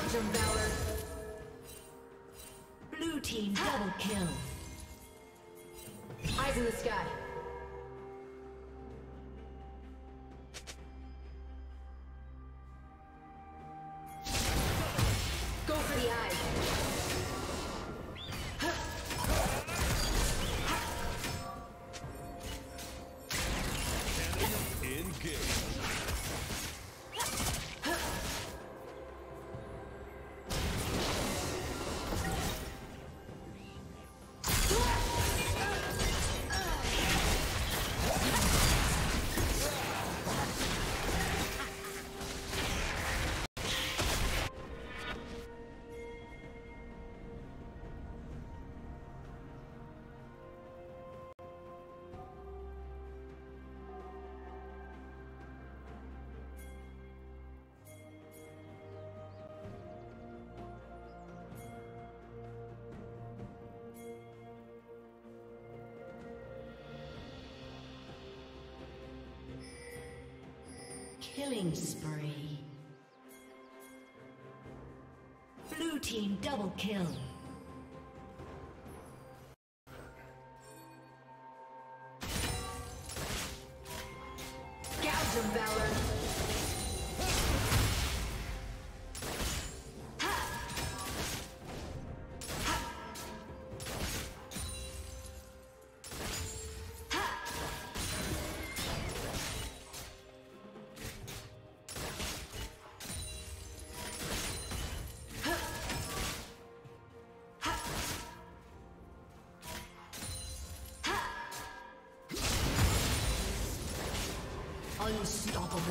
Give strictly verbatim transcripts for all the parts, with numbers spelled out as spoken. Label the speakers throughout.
Speaker 1: Gouge 'em, Valor. Blue team double kill. Eyes in the sky. Go for the eyes.
Speaker 2: Engage.
Speaker 1: Killing spree. Blue team double kill. Gouge 'em, Valor. Unstoppable.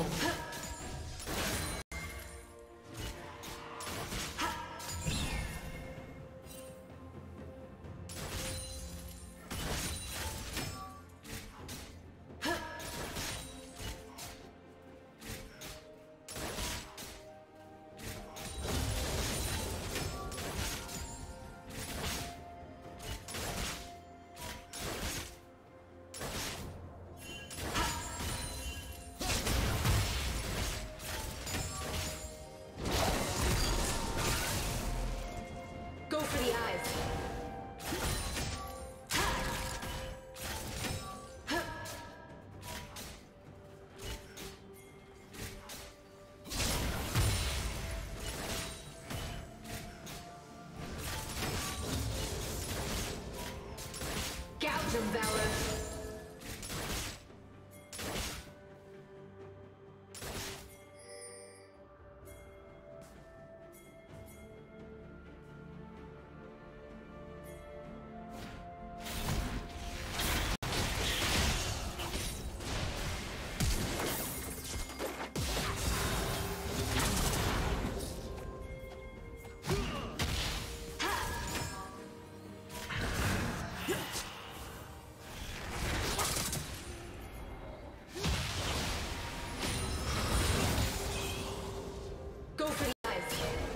Speaker 1: Go for the eyes. Gouge 'em, Valor. Go for the eyes.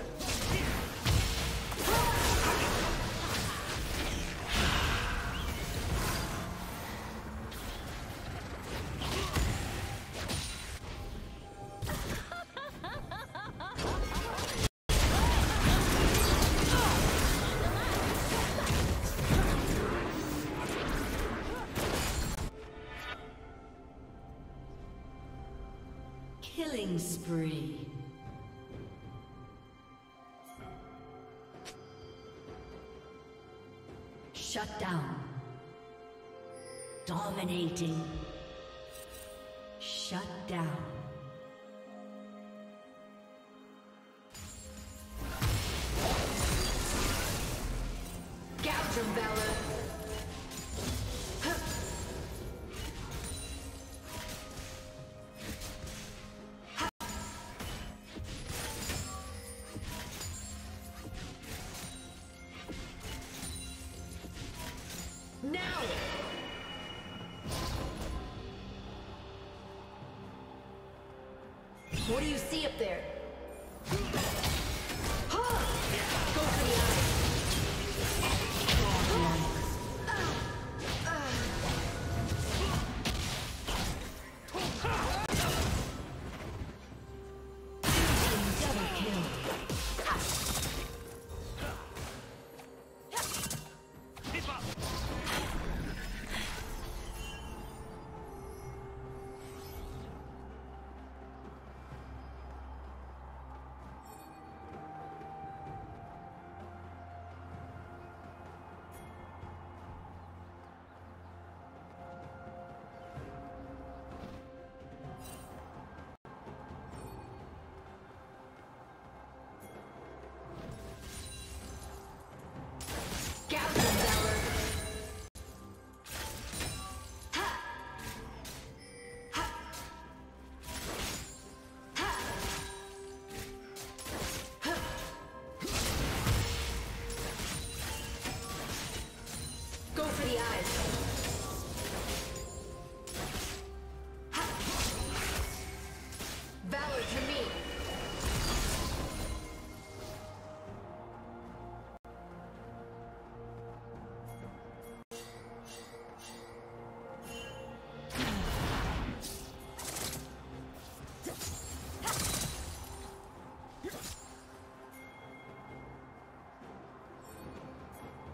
Speaker 1: Killing spree. Shut down. Dominating. Shut down. Gouge 'em, Valor. Now! What do you see up there? Go for the eye. Double kill.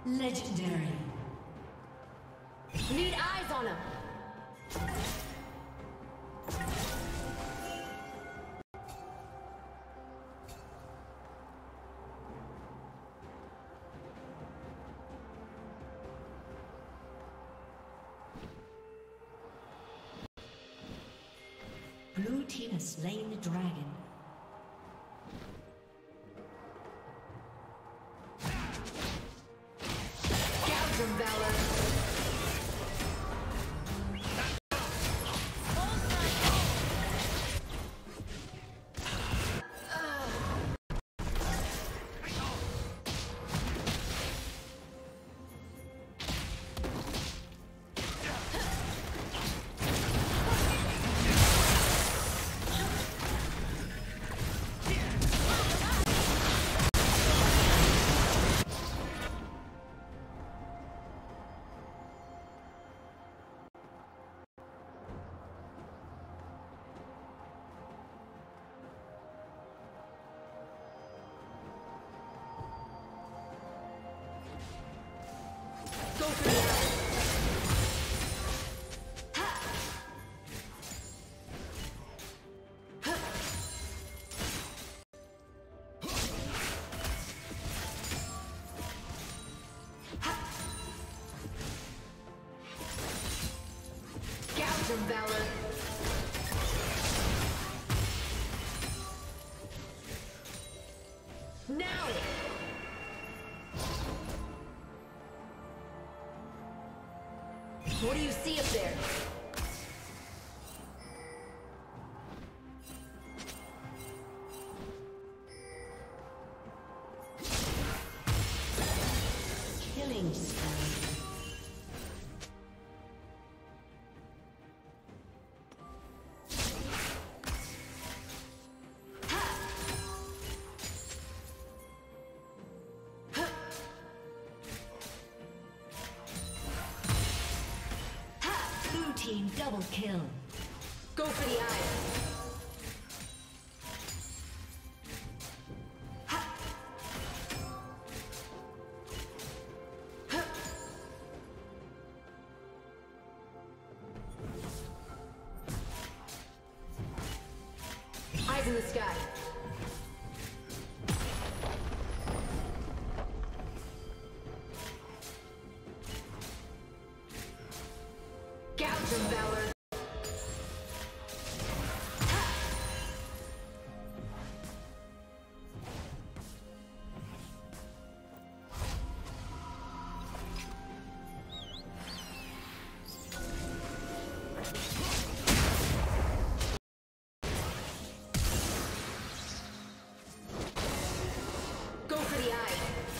Speaker 1: Legendary. Need eyes on him. Blue team has slain the dragon. Gouge of valor. Go for the eye. Gouge of valor. Now! What do you see up there? Killing spree. Team double kill. Go for the eye. Eyes in the sky. Gouge of valor. Go for the eye.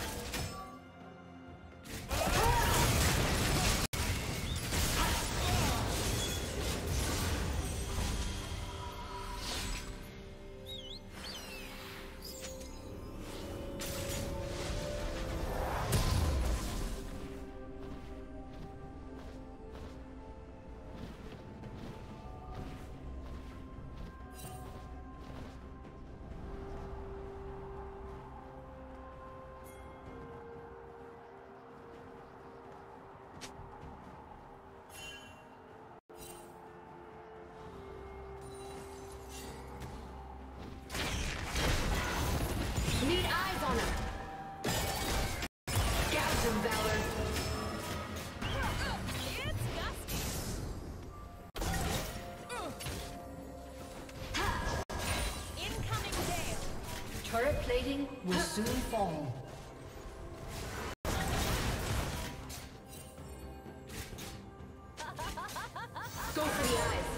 Speaker 1: Need eyes on him. Gouge of valor.
Speaker 2: It's gusty. Incoming gale.
Speaker 1: Turret plating will soon fall. Go for the eyes.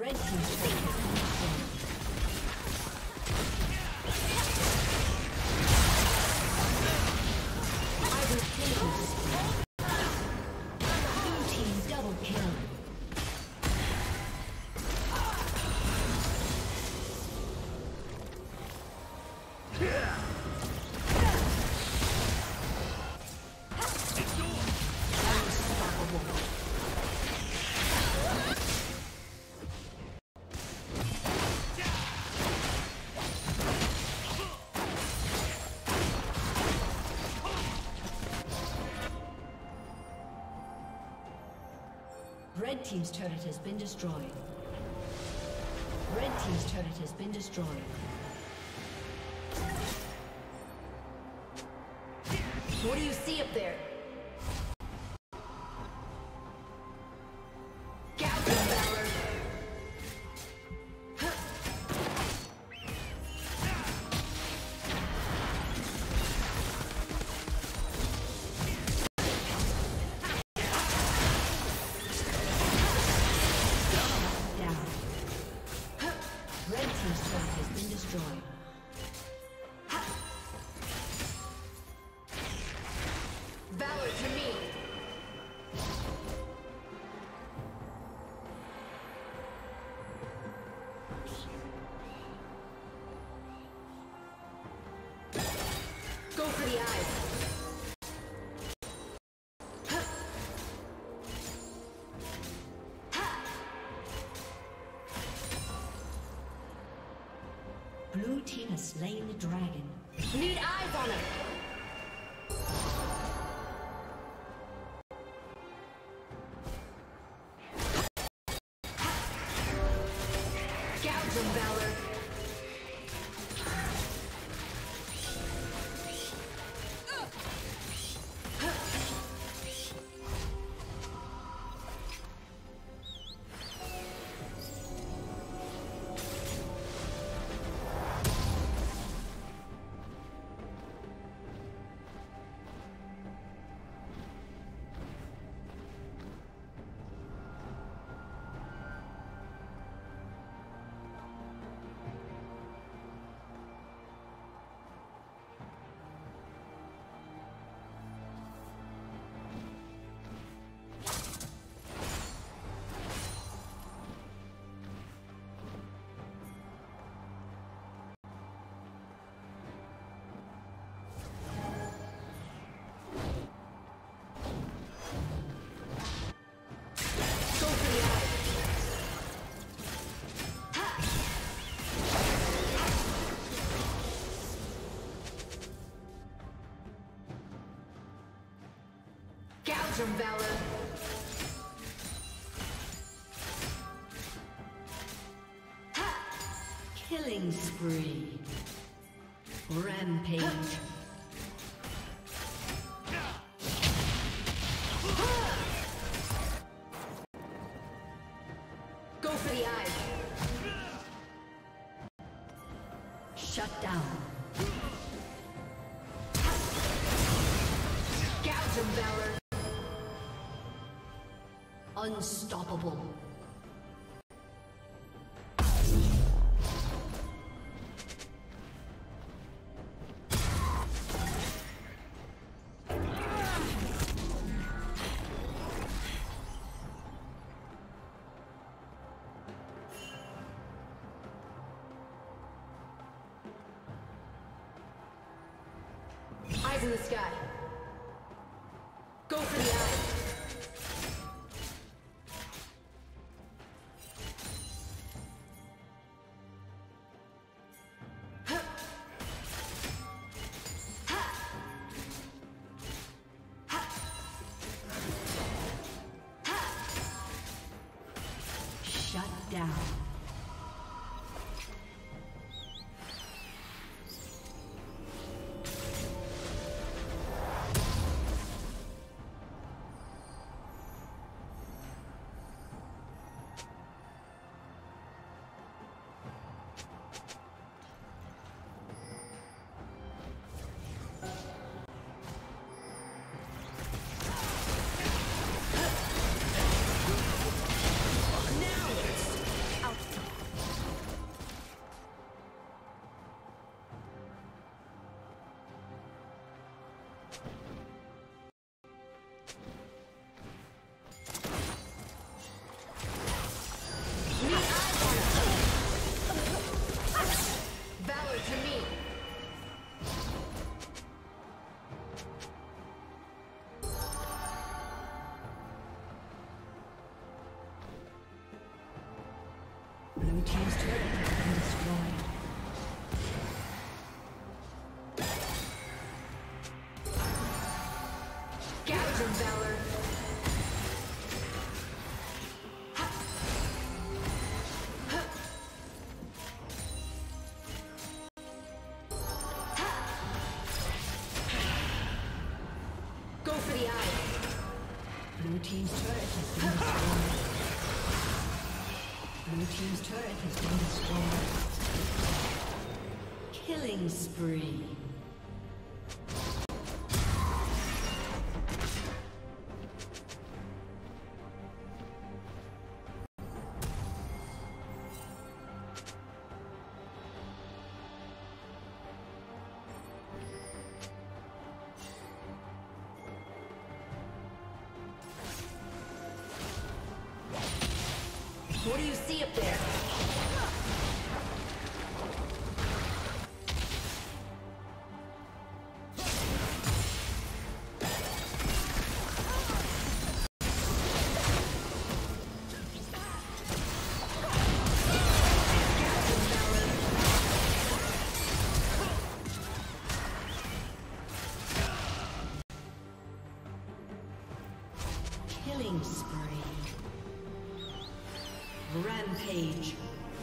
Speaker 1: Red team's turret has been destroyed. Either kills. Blue team double kill. Red team's turret has been destroyed. Red team's turret has been destroyed. What do you see up there? Go for the eyes. Blue team has slain the dragon. Need eyes on him. Gouge him, Valor. Gouge him, Valor. Ha! Killing spree. Rampage. Go for the eyes. Shut down. Gouge him, Valor. Unstoppable. Eyes in the sky. Go for the eyes. Blue team's turret has been destroyed. Gouge of Valor. Go for the eye. Blue team's turret has been destroyed. Blue team's turret has been destroyed. Killing spree. What do you see up there? Killing spree. Rampage.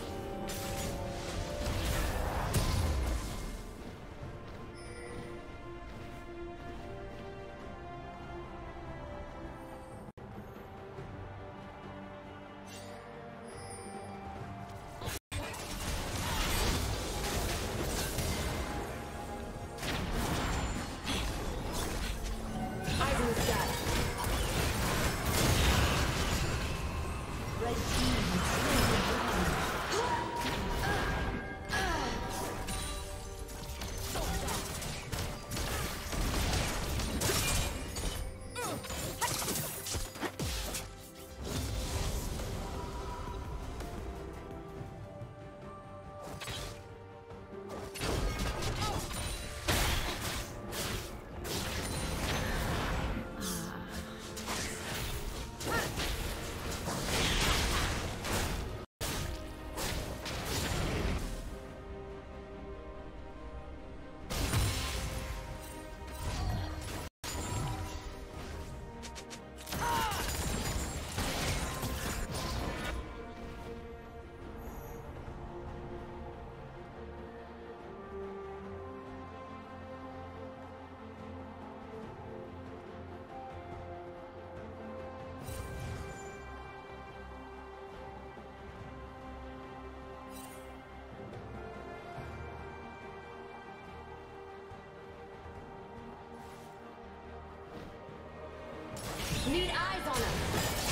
Speaker 1: Need eyes on him.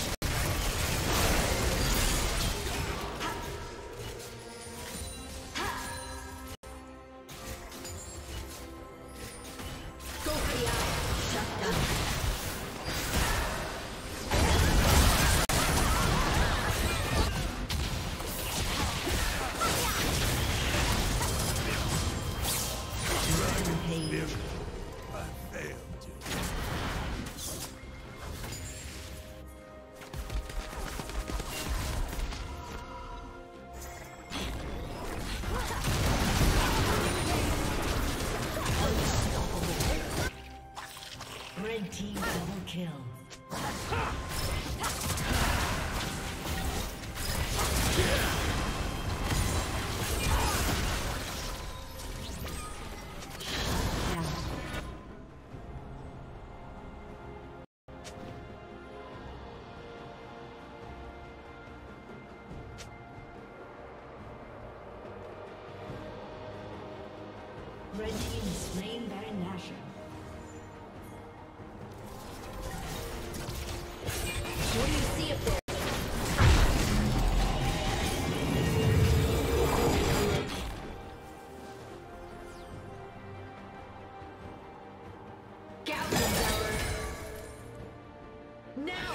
Speaker 1: Go for the eye. Shut down. Rampage.
Speaker 3: I failed you.
Speaker 1: Red team double kill. Red team is slain Baron Nashor. What do you see up there? Gouge of Valor. Now!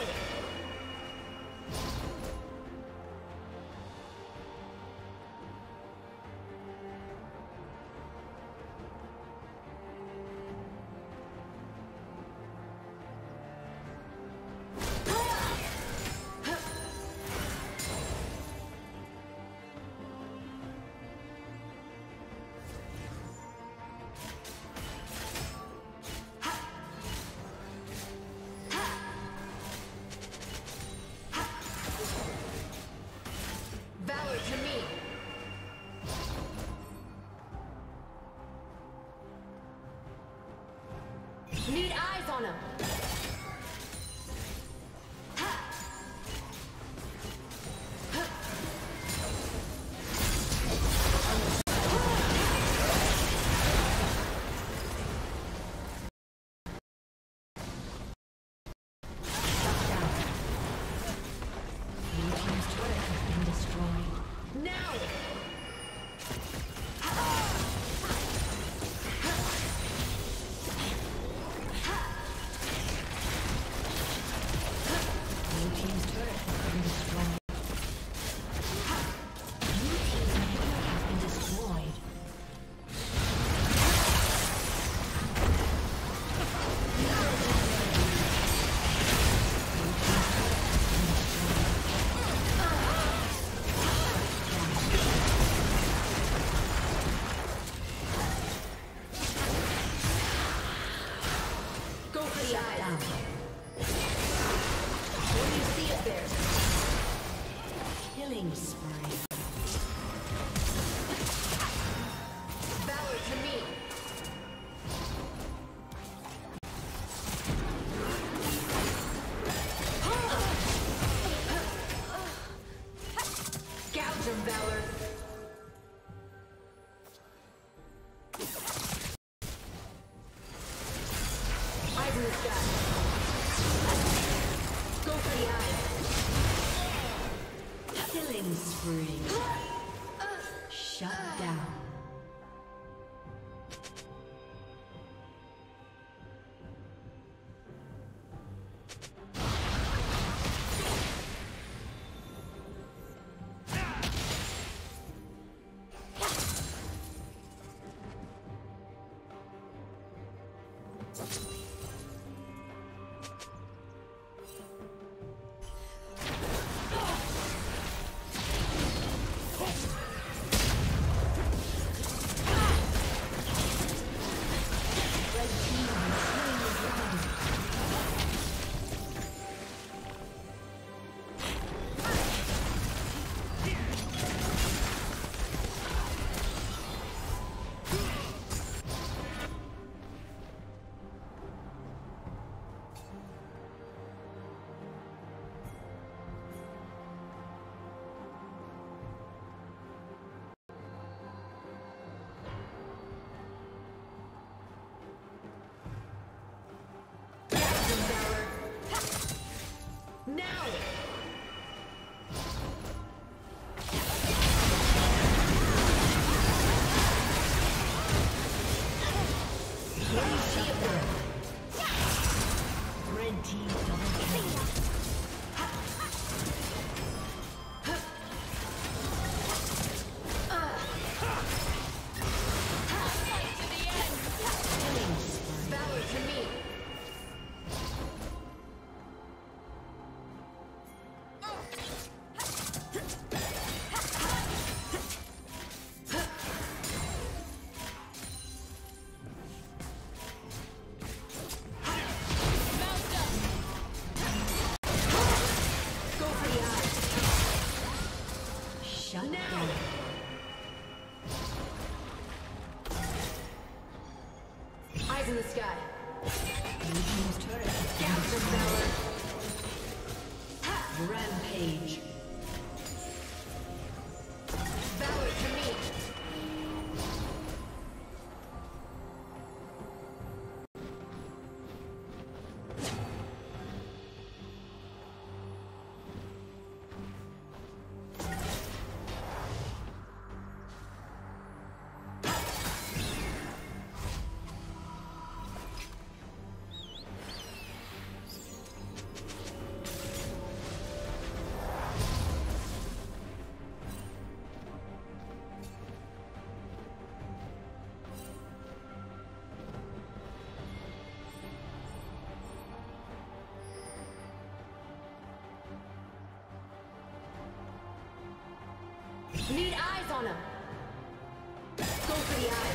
Speaker 1: Killing spree.
Speaker 2: Valor to me. Gouge of valor. Eyes in the sky. Go for the eyes.
Speaker 1: Killing spree. Shut down.
Speaker 2: Now!
Speaker 1: Red team double kill.
Speaker 2: Valor to me. Eyes in the sky.
Speaker 1: Blue team's turret has been
Speaker 2: Gouge of valor.
Speaker 1: destroyed. Rampage.
Speaker 2: Valor to me. Need eyes on him. Go for the eyes.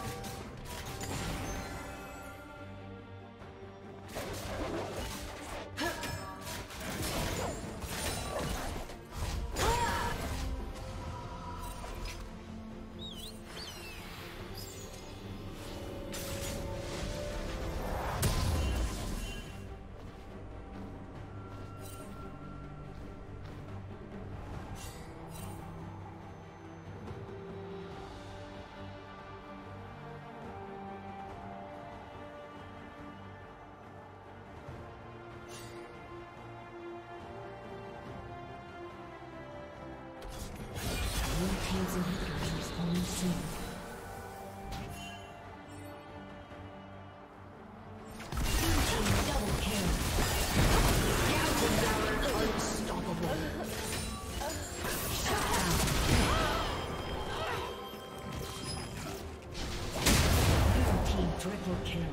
Speaker 1: Blue team's inhibitor is respawning soon. Blue team double kill. Gouge of valor unstoppable. Shut down. Blue team triple kill.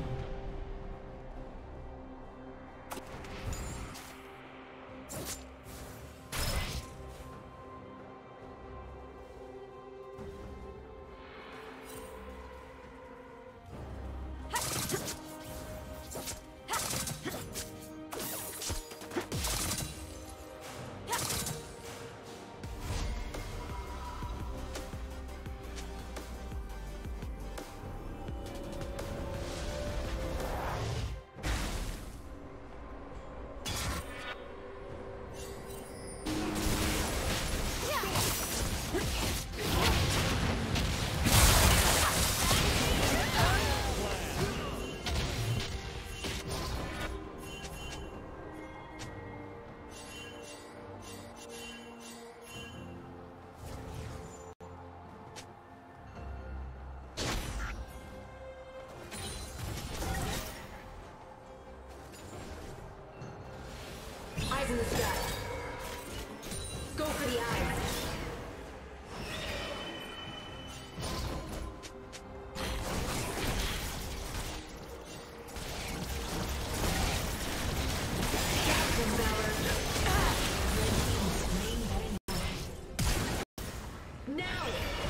Speaker 2: Now!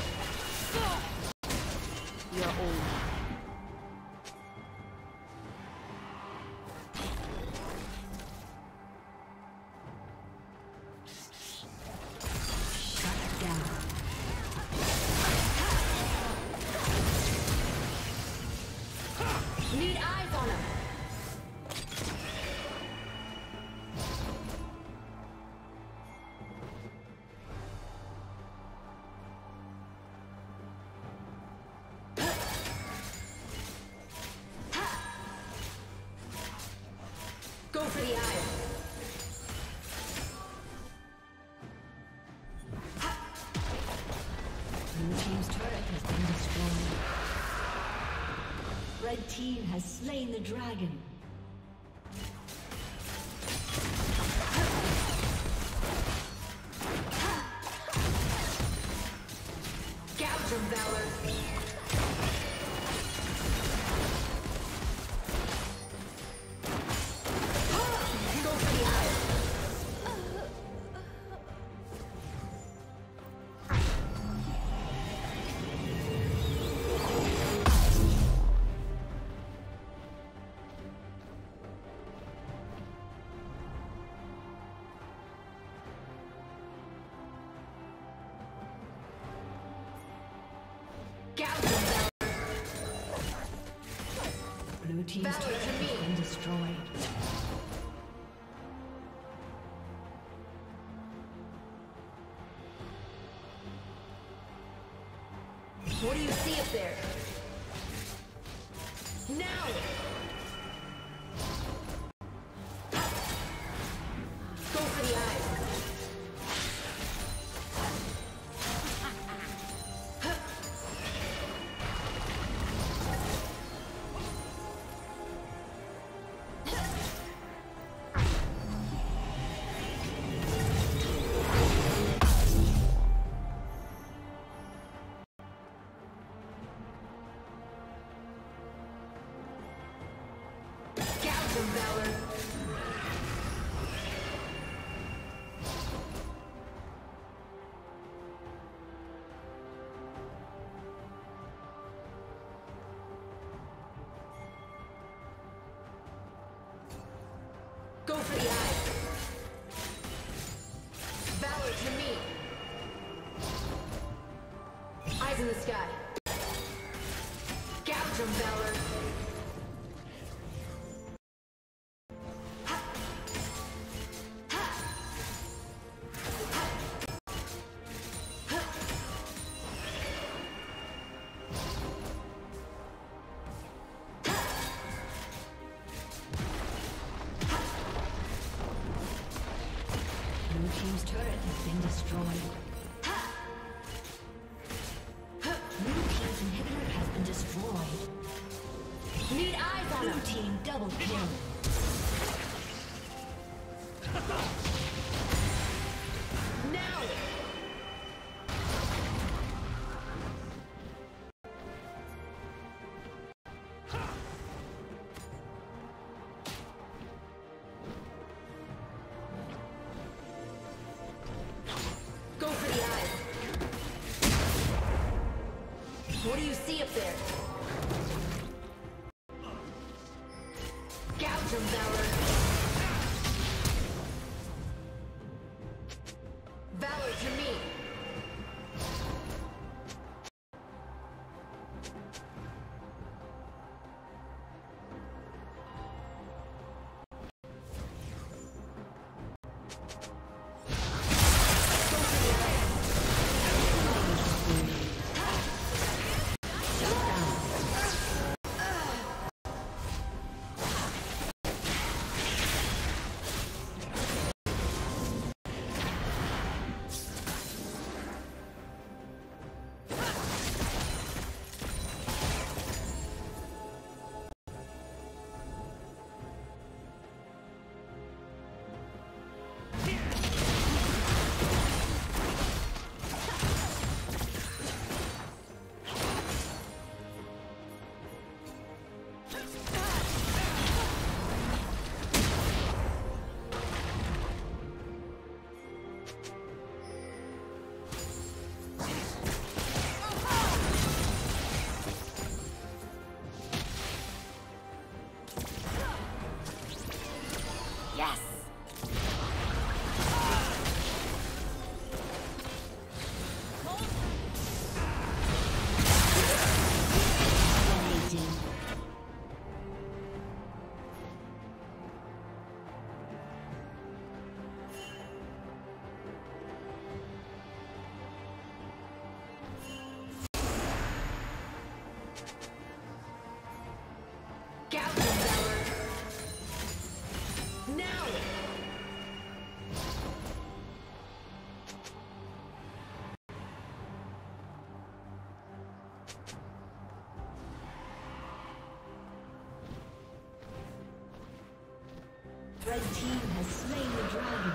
Speaker 4: You're old.
Speaker 2: Need eyes on him! Go for the eyes!
Speaker 1: Blue team's turret has been destroyed. Red team has slain the dragon.
Speaker 2: Gouge him, Valor! Go for the eyes!
Speaker 1: Blue team's
Speaker 2: Valor
Speaker 1: turret
Speaker 2: to me.
Speaker 1: has been destroyed.
Speaker 2: What do you see up there? Now! Go for the eyes! Gouge him, Valor! Go for the eyes! Valor to me! Eyes in the sky! Gouge him, Valor!
Speaker 1: Blue team's turret has been destroyed. Blue team's inhibitor has been destroyed.
Speaker 2: Need eyes on
Speaker 1: Blue
Speaker 2: him!
Speaker 1: team double kill.
Speaker 2: Now! Go for the eyes! What do you see up there? Gouge him, Valor! Valor to me!
Speaker 1: Red team has slain the dragon.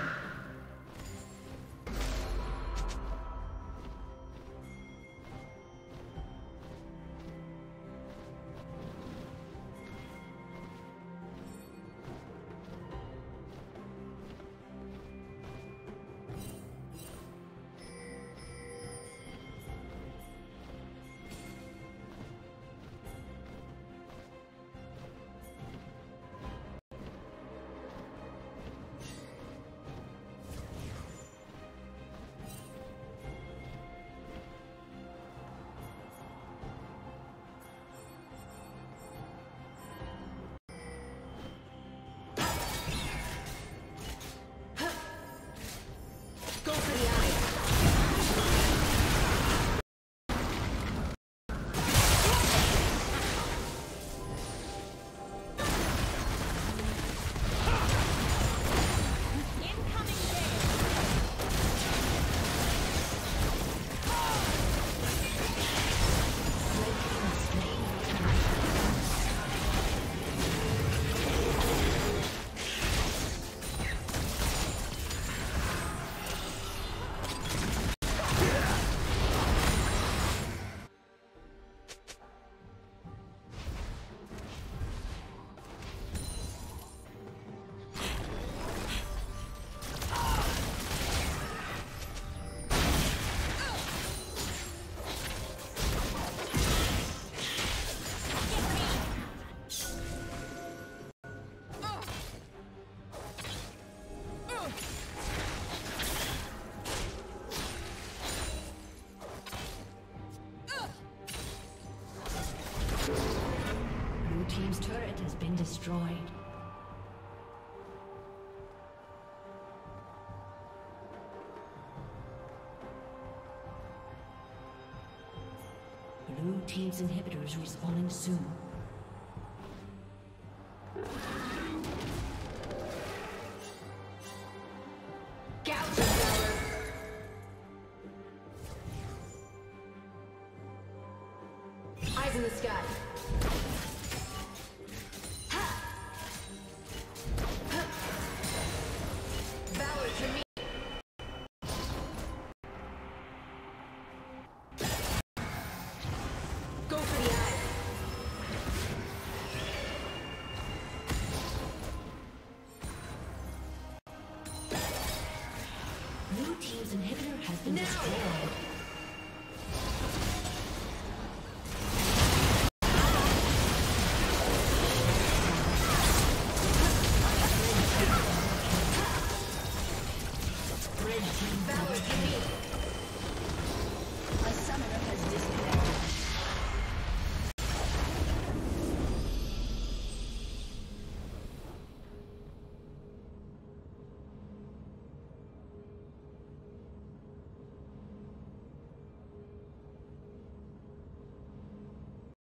Speaker 1: Team's turret has been destroyed. Blue team's inhibitor is respawning soon.
Speaker 2: Eyes in the sky.
Speaker 1: Blue team's inhibitor has been destroyed.